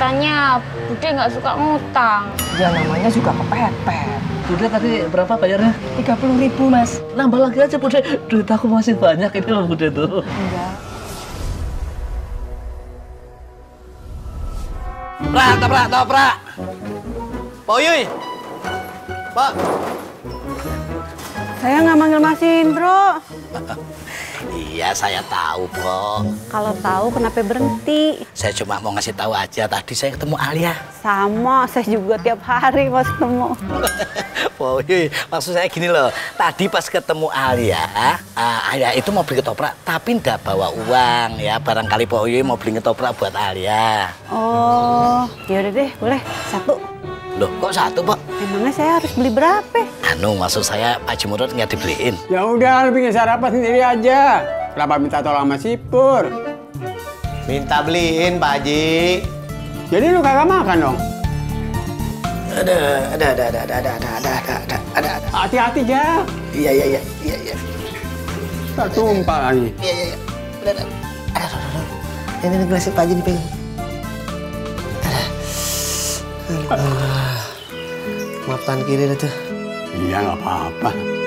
Katanya Bude nggak suka ngutang. Ya namanya juga kepepet. Bude tadi berapa bayarnya? 30.000 mas. Nambah lagi aja Bude, duit aku masih banyak ini loh Bude tuh. Enggak. Toprak. Pak Uyuy. Pak. Saya nggak manggil Mas Indro. Iya, saya tahu, Bro. Kalau tahu kenapa berhenti? Saya cuma mau ngasih tahu aja, tadi saya ketemu Alia. Sama, saya juga tiap hari Mas ketemu. Pak Uyuy, maksud saya gini loh. Tadi pas ketemu Alia, Alia itu mau beli ketoprak, tapi ndak bawa uang ya. Barangkali Pak Uyuy mau beli ketoprak buat Alia. Oh, ya udah deh, boleh. 1. Loh, kok 1, Pak? Emangnya saya harus beli berapa? Maksud saya Pak Haji Murad nggak dibeliin. Ya udah, bikin sarapan sendiri aja. Kenapa minta tolong sama si Pur? Minta beliin, Pak Haji. Jadi lu kagak makan dong? Ada. Hati-hati, Jak. Iya. Tak tumpah lagi. Iya. Ada. Ini gelasnya Pak Haji dipegang. Maaf tangan kiri dah tuh. Iya, nggak apa-apa.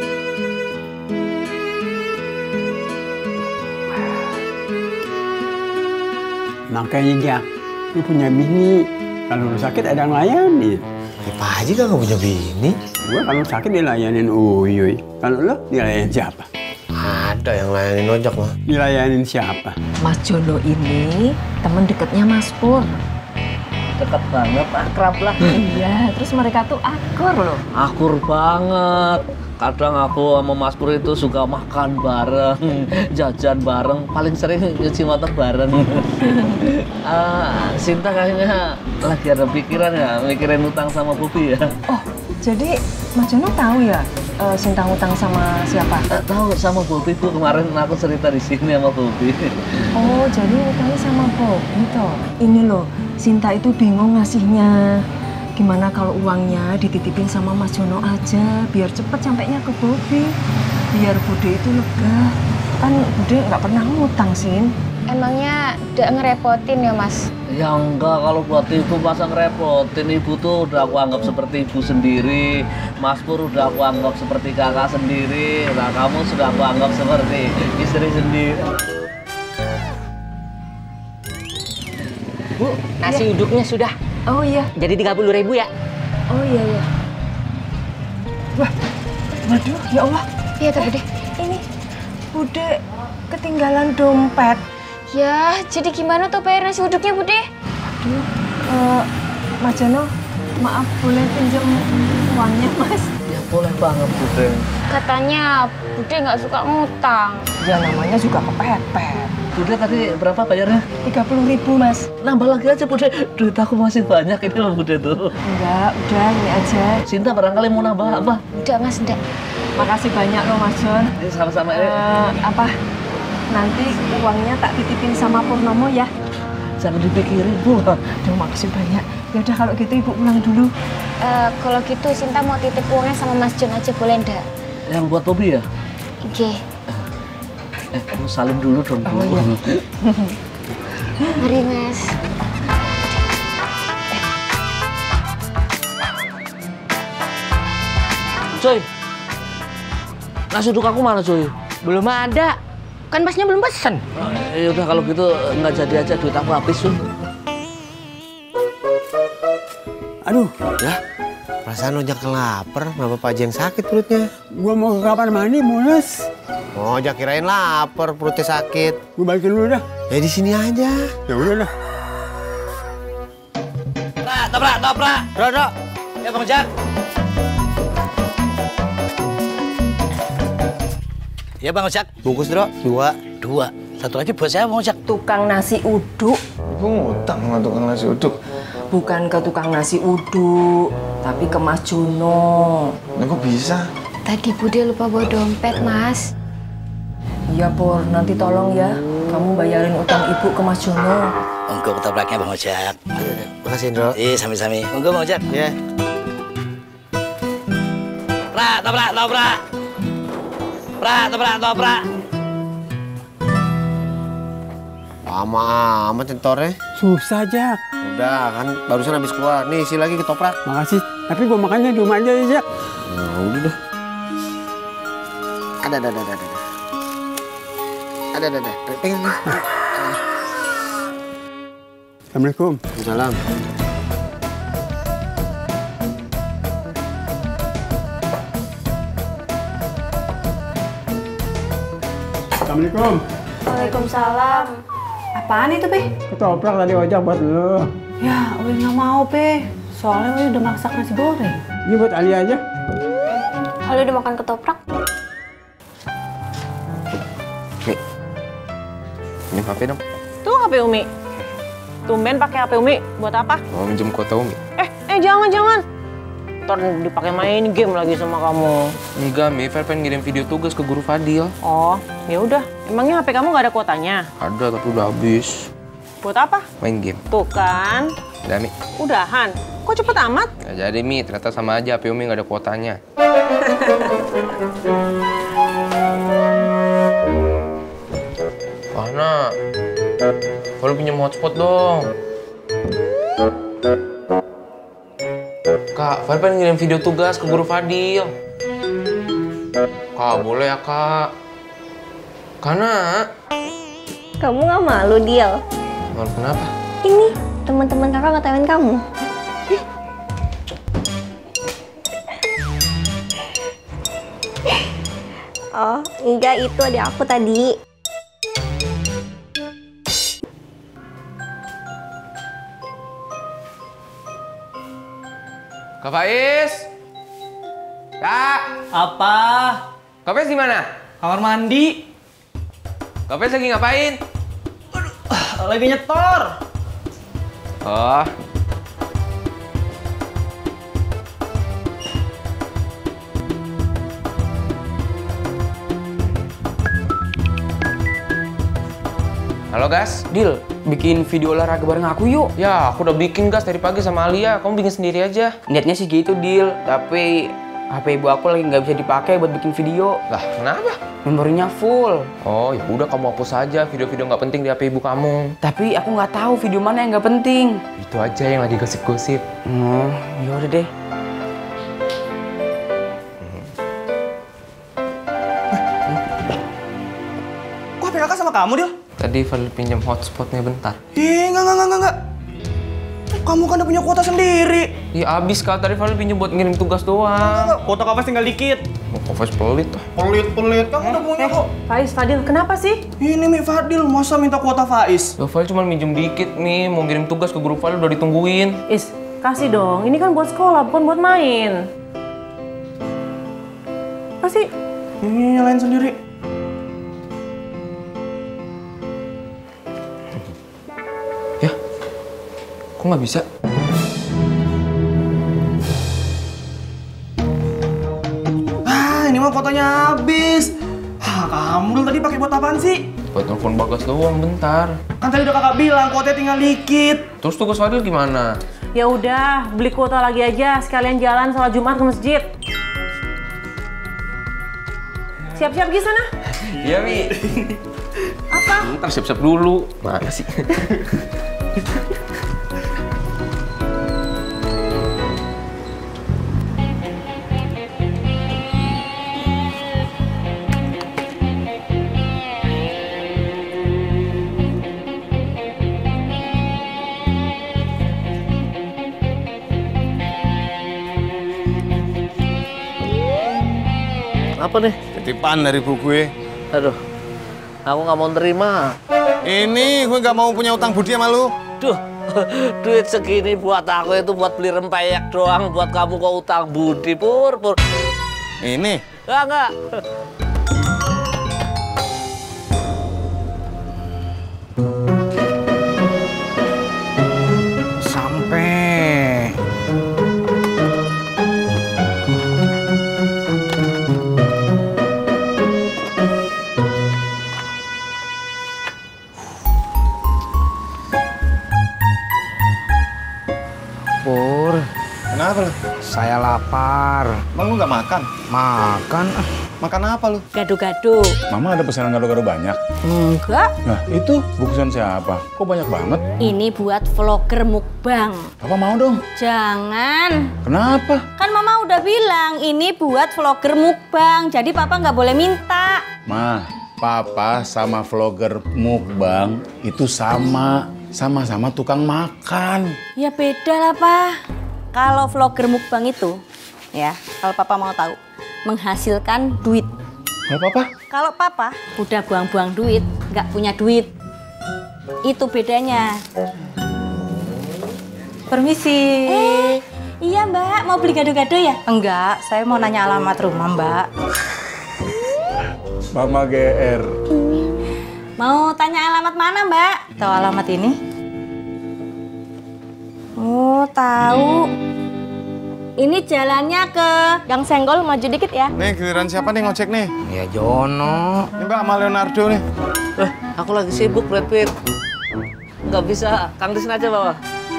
Makanya, Jak, lu punya bini. Kalau lu sakit ada yang layani. Ya, Pak Haji kan nggak punya bini. Gua kalau sakit dilayanin Uyuy. Kalau lu dilayanin siapa? Ada yang layanin ojek mah. Dilayanin siapa? Mas Jono ini teman dekatnya Mas Pur. Dekat banget, akrab lah. Iya, terus mereka tuh akur loh. Akur banget. Kadang aku sama Mas Pur itu suka makan bareng, jajan bareng, paling sering nyuci motor bareng. Sinta kayaknya lagi ada pikiran ya, mikirin utang sama Bobi ya. Oh, jadi Mas Jono tahu ya Sinta ngutang sama siapa? Tahu sama Bobi Bu, kemarin aku cerita di sini sama Bobi. Oh, jadi ngutangnya sama Bobi toh. Ini loh, Sinta itu bingung ngasihnya. Gimana kalau uangnya dititipin sama Mas Jono aja, biar cepet sampainya ke Bobi. Biar Bude itu lega. Kan Bude nggak pernah ngutang, Sin. Emangnya udah ngerepotin ya Mas? Ya enggak, kalau buat ibu masa ngerepotin. Ibu tuh udah aku anggap seperti ibu sendiri. Mas Pur udah aku anggap seperti kakak sendiri. Nah, kamu sudah aku anggap seperti istri sendiri. Bu, nasi uduknya sudah. Oh iya. Jadi 30.000 ya? Oh iya. Wah, waduh, ya Allah. Iya tuh Bude. Ini Bude ketinggalan dompet. Ya, jadi gimana tuh bayar nasi uduknya Bude? Aduh, Mas Jono, maaf boleh pinjam uangnya Mas? Ya boleh banget Bude. Katanya Bude nggak suka ngutang. Ya namanya juga kepepet. Bude tadi berapa bayarnya? 30.000 Mas. Nambah lagi aja Bude, duit aku masih banyak ini loh Bude tuh. Enggak, udah ini aja. Sinta barangkali mau nambah apa? Udah Mas, udah. Makasih banyak loh Mas Jon. Ini sama-sama ini. Nanti uangnya tak titipin sama Purnomo ya. Jangan dipikirin Bu. Aduh, makasih banyak. Ya udah kalau gitu Ibu pulang dulu. Kalau gitu Sinta mau titip uangnya sama Mas Jon aja, boleh ndak? Yang buat Bobi ya? Oke. Kamu salim dulu dong Bu. Oh, iya. Mari Mas. Coy, nasi uduk aku mana Coy? Belum ada. Kan Masnya belum pesen. Ya udah kalau gitu nggak jadi aja, duit aku habis tuh. Aduh, Ya, perasaan ojek lapar, kenapa Pak Haji yang sakit perutnya? gua mau ke kamar mandi, mules. Ojek kirain lapar, perutnya sakit. Gua balikin dulu dah. Ya di sini aja. Ya udah dah. Toprak. Bro. Ya Bang Ojak. Ya Bang Ojak. Bungkus, Bro. 2. 2. Satu lagi buat saya Bang Ojak. Tukang nasi uduk. Ibu ngutang sama tukang nasi uduk. Bukan ke tukang nasi uduk, tapi ke Mas Jono. Nah, kok bisa? Tadi Bude lupa bawa dompet, Mas. Iya Pur, nanti tolong ya. Kamu bayarin utang Ibu ke Mas Jono. Monggo ketopraknya Bang Ojak. Makasih, Indro. Sami-sami. Monggo Bang Ojak. Ya. Toprak. Lama amat nyetornya. Susah, Jak. Udah kan barusan habis keluar. Nih isi lagi ketoprak. Makasih. Tapi gua makannya di rumah aja ya, Jak. Nah, udah dah. Ada. Pegang nih. Assalamualaikum. Salam. Assalamualaikum. Waalaikumsalam. Apaan itu, Be? Ketoprak tadi ojek buat lu. Ya, Uy nggak mau, Be. Soalnya Uy udah masak nasi goreng. Ini buat Ali aja. Ali udah makan ketoprak? Mi, ini HP dong. Tuh HP Umi. Tumben pakai HP Umi. Buat apa? Mau minjem kuota Umi. Jangan. Ntar dipakai main game lagi sama kamu. Enggak, Mi. Fer pengen ngirim video tugas ke guru Fadil. Oh, ya udah. Emangnya HP kamu nggak ada kuotanya? Ada, tapi udah habis. Buat apa? Main game. Tuh kan. Udah, Mi. Udahan. Kok cepet amat? Nggak jadi, Mi. Ternyata sama aja HP Umi nggak ada kuotanya. Mana? Kalau pinjam hotspot dong. Kak, Fadil pengen ngirim video tugas ke guru Fadil. Kak, boleh ya, Kak? Karena... Kamu nggak malu, Dil? Malu kenapa? Ini, teman-teman kakak ngatain kamu. Oh, enggak, itu adik aku tadi. Kak Faiz? Kak? Apa? Kak Faiz di mana? Kamar mandi. Kak Faiz lagi ngapain? Lagi nyetor. Oh. Halo, Gas. Dil, bikin video olahraga bareng aku yuk. Ya, aku udah bikin, Gas, dari pagi sama Alia. Kamu bikin sendiri aja. Niatnya sih gitu, Dil. Tapi HP ibu aku lagi nggak bisa dipakai buat bikin video. Lah, kenapa? Memorinya full. Oh, ya udah kamu hapus aja video-video nggak penting di HP ibu kamu. Tapi aku nggak tahu video mana yang nggak penting. Itu aja yang lagi gosip-gosip. Oh, yaudah deh. Kok HP kakak sama kamu, Dil? Tadi Fadil pinjam hotspotnya bentar. Ih, enggak. Kamu kan udah punya kuota sendiri. Ya abis, Kak. Tadi Fadil pinjam buat ngirim tugas doang. Kuota kakak tinggal dikit. Oh, Kak Faiz pelit. Pelit. Kamu udah punya kok. Faiz, Fadil, kenapa sih? Ini Mi Fadil, masa minta kuota Faiz? Ya, Fadil cuma minjem dikit nih. Mau ngirim tugas ke guru Fadil udah ditungguin. Is, kasih dong. Ini kan buat sekolah, bukan buat main. Kasih. Ini nyalain sendiri. Ya, kok nggak bisa? Ini mah fotonya habis. Kamu dulu tadi pakai buat apaan sih? Buat telepon Bagas doang bentar. Kan tadi udah kakak bilang kuotanya tinggal dikit. Terus tugas Fadil gimana? Ya udah, beli kuota lagi aja. Sekalian jalan sholat Jumat ke masjid. Siap-siap Gi sana. Iya, Mi. Apa? Ntar siap-siap dulu. Mana sih? Apa nih? Titipan dari bu gue. Aduh, aku nggak mau nerima. Ini gue nggak mau punya utang budi sama lu. Duh, duit segini buat aku itu buat beli rempeyek doang. Buat kamu kok utang budi, Pur. Ini. Enggak. Sampai. Pur. Kenapa lu? Saya lapar. Emang lu nggak makan? Makan. Makan apa lu? Gado-gado. Mama ada pesanan gado-gado banyak? Enggak. Nah, itu bungkusan siapa? Kok banyak banget? Ini buat vlogger mukbang. Papa mau dong? Jangan. Kenapa? Kan Mama udah bilang ini buat vlogger mukbang. Jadi Papa nggak boleh minta. Ma, Papa sama vlogger mukbang itu sama-sama tukang makan. Ya beda lah, Pak. Kalau vlogger mukbang itu, ya, kalau Papa mau tahu, menghasilkan duit. Kalau Papa? Kalau Papa udah buang-buang duit, nggak punya duit. Itu bedanya. Permisi. Iya Mbak, mau beli gado-gado ya? Enggak, saya mau nanya alamat rumah Mbak. Mama GR. Mau tanya alamat mana Mbak? Tahu alamat ini? Oh, tahu. Ini jalannya ke Gang Senggol, maju dikit ya. Nih giliran siapa nih ngojek nih? Ya Jono. Ini Mbak sama Leonardo nih. Aku lagi sibuk, Brad Pitt. Nggak bisa, Kang Tisna aja bawa.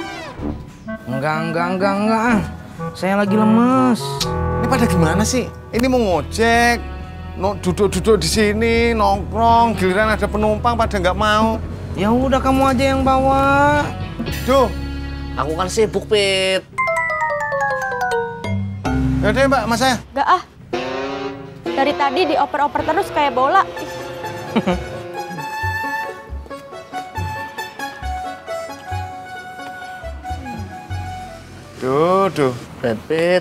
Enggak. Saya lagi lemes. Ini pada gimana sih? Ini mau ngojek, duduk-duduk di sini, nongkrong, giliran ada penumpang pada nggak mau. Ya udah kamu aja yang bawa. Duh, aku kan sibuk, Pit. Yaudah Mbak, mas saya. Enggak ah. Dari tadi dioper-oper terus kayak bola. Duh. Brad Pitt.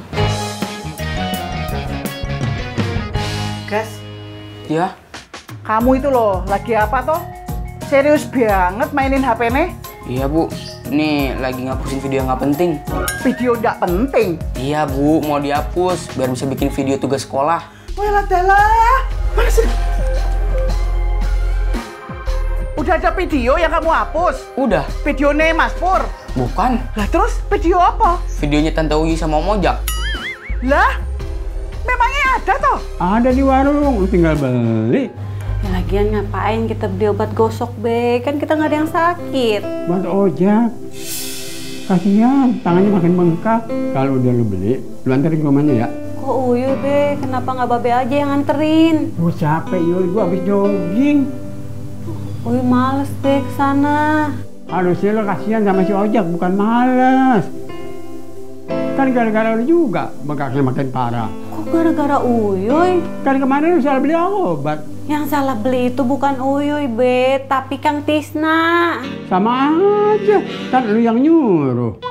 Gas, Ya, kamu itu loh, lagi apa toh? Serius banget mainin HP nih? iya Bu. Ini lagi ngapusin video yang nggak penting. Video nggak penting? Iya Bu, mau dihapus biar bisa bikin video tugas sekolah. Walah dalah, mana sih? Udah ada video yang kamu hapus? Udah. Videonya Mas Pur? Bukan. Lah terus video apa? Videonya Tante Uyi sama Om Ojak. Lah, memangnya ada toh? Ada di warung, lu tinggal beli. Ya lagian ngapain kita beli obat gosok, Be? Kan kita nggak ada yang sakit. Buat ojek. Kasihan, tangannya makin bengkak. Kalau udah lu beli, lu anterin ke rumahnya ya. Kok Uyuy, Be? Kenapa nggak Babe aja yang nganterin? Gue capek, Yul. Gue habis jogging. Uyuy males, Be, kesana. Harusnya lo kasihan sama si ojek, bukan males. Kan gara-gara lu juga bengkaknya makin parah. Kok gara-gara Uyuy? Kan kemarin lu salah beli obat. Yang salah beli itu bukan Uyuy, Be, tapi Kang Tisna. Sama aja, kan lu yang nyuruh.